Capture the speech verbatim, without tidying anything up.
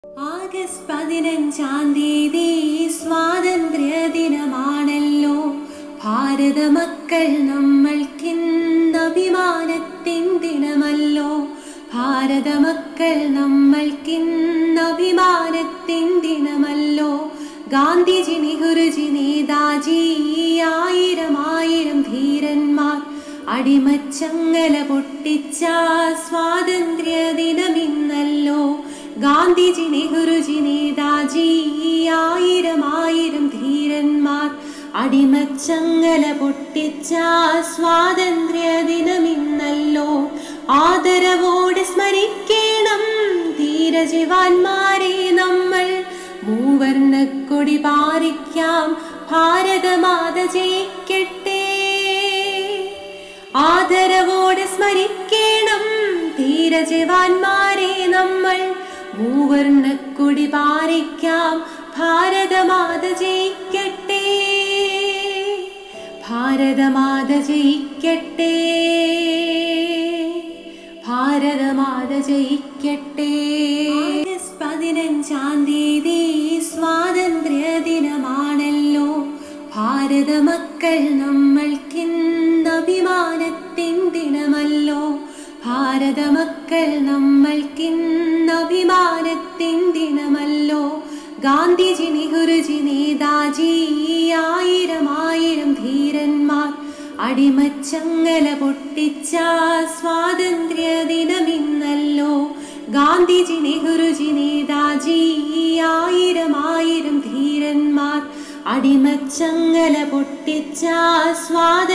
August പതിനഞ്ചാം തീയതി സ്വാതന്ത്ര്യ ദിനമാണല്ലോ. ഭാരത മക്കൾ നമ്മൾക്കിന്ന് അഭിമാനത്തിൻ ദിനമല്ലോ. ഭാരത മക്കൾ നമ്മൾക്കിന്ന് അഭിമാനത്തിൻ ദിനമല്ലോ. ഗാന്ധിജി, നെഹ്റുജി, നേതാജി, ആയിരം ആയിരം ധീരന്മാർ അടിമച്ചങ്ങല പൊട്ടിച്ച സ്വാതന്ത്ര്യ ദിനമിന്നല്ലോ. ഗാന്ധിജി, നെഹ്റുജി, നേതാജി, ആയിരം ആയിരം ധീരന്മാർ അടിമച്ചങ്ങല പൊട്ടിച്ച സ്വാതന്ത്ര്യ ദിനമിന്നല്ലോ. ആദരവോടെ സ്മരിക്കണം ധീരജവാന്മാരെ നമ്മൾ. മൂവർണ്ണക്കൊടി പാറിക്കാം, ഭാരതമാത ജയിക്കട്ടെ. ആദരവോടെ സ്മരിക്കണം ധീരജവാന്മാരെ നമ്മൾ. മൂവർണ്ണക്കൊടി പാറിക്കാം, ഭാരതമാത ജയിക്കട്ടെ. ഭാരതമാത ജയിക്കട്ടെ. ഭാരതമാത ജയിക്കട്ടെ. ആഗസ്റ്റ് പതിനഞ്ചാം തീയതി സ്വാതന്ത്ര്യ ദിനമാണല്ലോ. ഭാരത മക്കൾ നമ്മൾക്കിന്ന് അഭിമാനത്തിൻ ദിനമല്ലോ. ഭാരത മക്കൾ നമ്മൾക്കിന്ന് അഭിമാനത്തിൻ ദിനമല്ലോ. ഗാന്ധിജി, നെഹ്റുജി, നേതാജി, ആയിരം ആയിരം ധീരന്മാർ അടിമച്ചങ്ങല പൊട്ടിച്ച സ്വാതന്ത്ര്യ ദിനമിന്നല്ലോ. ഗാന്ധിജി, നെഹ്റുജി, നേതാജി, ആയിരം ആയിരം ധീരന്മാർ അടിമച്ചങ്ങല പൊട്ടിച്ച സ്വാതന്ത്ര്യ